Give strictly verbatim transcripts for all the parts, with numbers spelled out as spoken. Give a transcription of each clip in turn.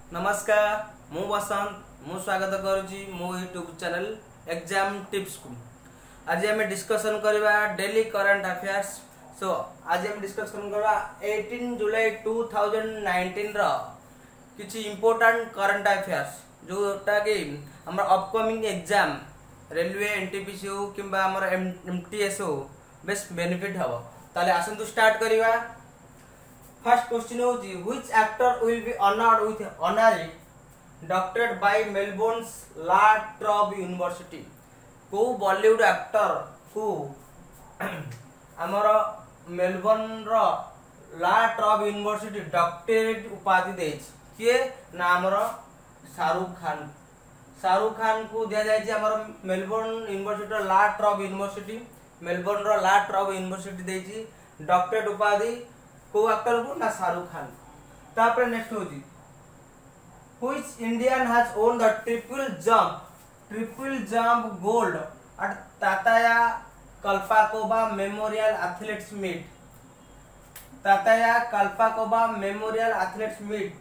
नमस्कार मु बसंत मु स्वागत करुच्ची मो यूट्यूब चैनल एग्जाम टिप्स को। आज आम डिस्कसन करवा डेली करंट अफेयर्स। सो आज आम डिस्कसन करवा अठारह जुलाई टू थाउजेंड नाइंटीन रो किछि इंपोर्टेंट करंट अफेयर्स जोटा कि हमर अपकमिंग एग्जाम रेलवे एनटीपीसी हो किंबा हमर एमटीएस हो बेस्ट बेनिफिट हबो। ताले आसंतु स्टार्ट करवा। फर्स्ट क्वेश्चन होची which actor will be honoured with honorary doctorate by Melbourne La Trobe University. को बॉलीवुड एक्टर को हमर मेलबोर्न रो ला ट्रॉब यूनिवर्सिटी डॉक्टरेट उपाधि देछि किए ना हमर शाहरुख खान। शाहरुख खान को दिया जाय हमर Melbourne University La Trobe University Melbourne रो ला ट्रॉब यूनिवर्सिटी देछि डॉक्टरेट उपाधि को एक्टर को ना शाहरुख खान। तापर नेक्स्ट होजी which Indian has won the triple jump triple jump gold at Tatyana Kolpakova Memorial athletics meet. Tatyana Kolpakova Memorial athletics meet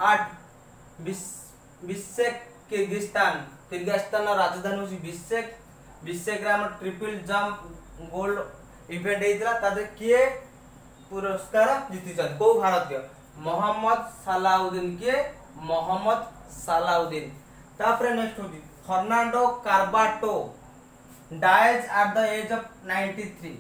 at Bishkek Kyrgyzstan. Kyrgyzstan राजधानी होची Bishkek. Bishkek रे हम ट्रिपल जंप गोल्ड इवेंट हेतला तादे किए पुरस्कार जीति छन को भारतीय मोहम्मद सलाउद्दीन के मोहम्मद सलाउद्दीन। तापर नेक्स्ट होजी Fernando Corbato dies at the age of ninety three.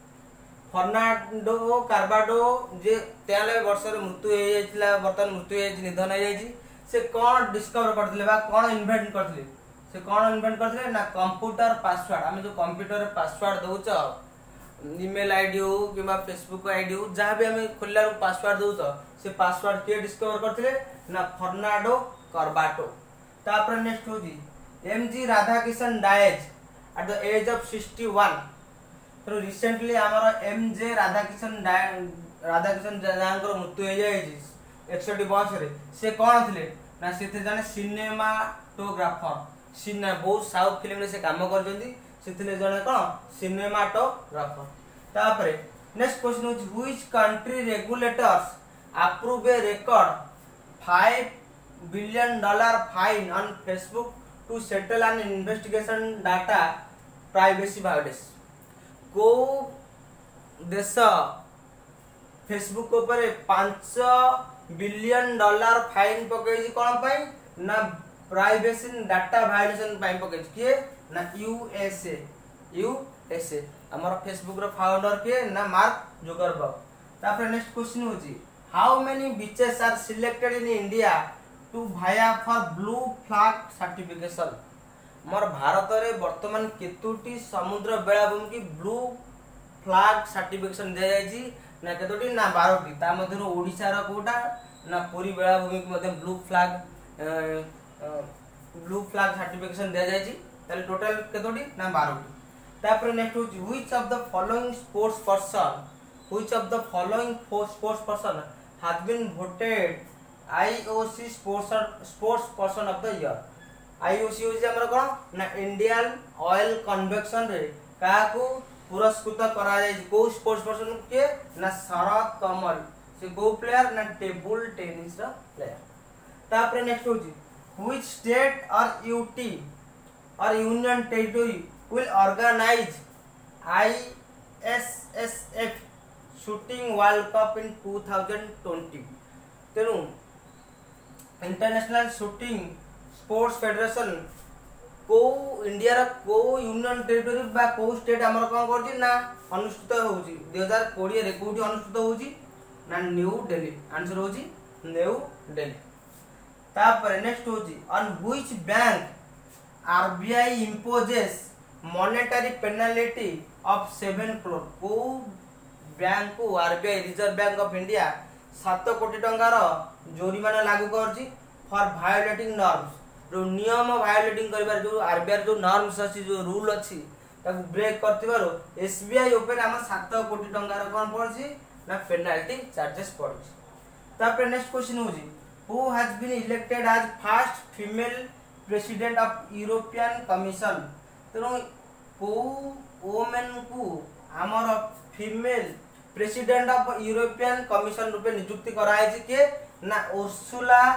Fernando Corbato जे तेयानवे वर्ष रे मृत्यु हे जायतिला वर्तमान मृत्यु हे निधन हे जायछि। से कोन डिस्कवर करथिले बा कोन इन्वेंट करथिले से कोन इन्वेंट करथिले ना कंप्यूटर पासवर्ड। हम जो कंप्यूटर रे पासवर्ड दउछ ईमेल आईडी हो कि फेसबुक आईडी हो जहाँ भी हमें खोलला पासवर्ड दउछ से पासवर्ड के डिस्कवर करथिले ना फर्नांडो कार्बाटो। तापर नेक्स्ट होजी MG Radhakishan dies at the age of sixty one. तो रिसेंटली हमर एमजे राधाकिशन राधाकिशन जानकर मृत्यु हो जायछि एकसठ वर्ष रे। से कोन थिले ना से थे जने सिनेमाटोग्राफर सिने बहुत साउथ फिल्म रे से काम करजंदी सेथिले जने कोन सिनेमाटोग्राफर। तापरे next question is which country regulators approve a record five billion dollar fine on Facebook to settle an investigation data privacy violation. को देश फेसबुक ऊपर पांच बिलियन डॉलर फाइन पकई कोन पई ना प्राइवेसी डाटा वायोलेशन पई पकई किए ना यूएसए। यूएसए हमर फेसबुक रो फाउंडर के ना मार्क जुकरबर्ग। तापर नेक्स्ट क्वेश्चन होजी how many beaches are selected in India to Bhaya for blue flag certification. मोर भारत रे वर्तमान केतुटी समुद्र बेलाभूमि की ब्लू फ्लैग सर्टिफिकेशन दे जायछि ना केतुटी ना बारह टी। ता मध्य ओडिसा रो कोटा ना पूरी बेलाभूमि के मध्य blue flag blue flag certification दे जायछि ताले टोटल केतोटी ना बारह टी। तापर नेक्स्ट होची which of the following sports person which of the following sports person has been voted IOC sports sports person of the year. IOC होची हमर कोन ना इंडियन ऑयल कन्वेक्शन रे काको पुरस्कृत करा जाय को स्पोर्ट्स पर्सन के ना शरद कमल। से गो प्लेयर ना टेबल टेनिस रा प्लेयर। तापर नेक्स्ट होची व्हिच स्टेट और UT or union territory will organize I S S F shooting world cup in two thousand twenty। तेनु इंटरनेशनल शूटिंग स्पोर्ट्स फेडरेशन को इंडिया रा को यूनियन टेरिटरी बा को स्टेट हमर कोन करछि ना अनुष्ठित होउछि दो हज़ार बीस रे कोठी अनुष्ठित होउछि ना न्यू दिल्ली। आंसर होउछि न्यू दिल्ली। तापर नेक्स्ट होउछि on which bank R B I imposes monetary penalty of seven crore। को बैंक को R B I reserve bank of India सात कोटी टंकार जोरिमाना लागू करछि फॉर वायोलेटिंग नॉर्म्स। जो नियम वायोलेटिंग करबार जो R B I जो नॉर्म्स अछि जो रूल अछि ताकू ब्रेक करथिबारो S B I ऊपर हम सात कोटी टंकार कोन पड़छि ना पेनल्टी चार्जेस पड़छि। तापर नेक्स्ट क्वेश्चन होजी who has been elected as first female president of European commission. तेणु को वोमेन को हमर female president of European commission रूपे नियुक्ति कराई के ना Ursula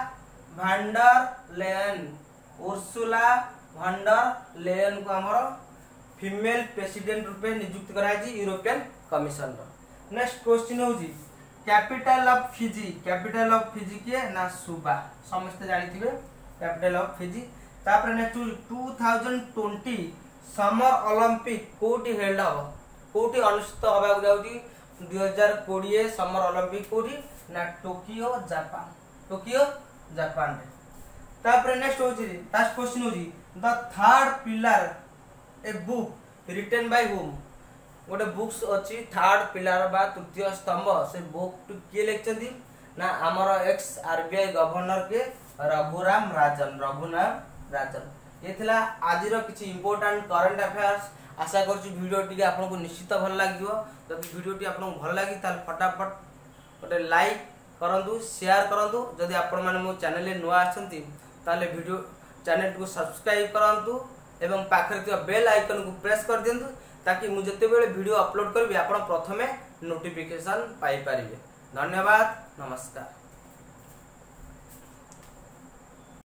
von der Leyen Ursula von der Leyen को हमर फीमेल प्रेसिडेंट रूपे नियुक्त कराई यूरोपियन कमिशन। नेक्स्ट क्वेश्चन होजी capital of Fiji. Capital of Fiji के ना सुबा समस्त जानिथिबे कैपिटल ऑफ फिजी। तापर next two thousand twenty summer Olympic कोठी हेल्ड हो कोठी अनुष्ठित होबा जाउची दो हज़ार बीस समर ओलंपिक कोठी ना टोक्यो जापान टोक्यो जापान रे। तापर नेक्स्ट होची लास्ट क्वेश्चन होची the third pillar a book written by whom. गोटे बुक्स अच्छी थर्ड पिलर बा तृतीय स्तंभ से बुक किए लिखछंती ना हमर एक्स आरबीआई गवर्नर के रघुराम राजन रघुराम राजन। ये थिला आजिर किछि इंपोर्टेंट करंट अफेयर्स। आशा करछु वीडियो टी आपनको निश्चित भल लागियो। जदि वीडियो टी आपनको भल लागी ताल फटाफट गोटे लाइक करंतु शेयर करंतु। जदि आपण माने मो चैनल ले नुआ आछंती ताले वीडियो चैनल को सब्सक्राइब करंतु एवं पाखरे थिबा बेल आइकन को प्रेस कर दियंतु ताकि मु जते बेले वीडियो अपलोड करबी आपण प्रथमे नोटिफिकेशन पाई परिबे। धन्यवाद नमस्कार।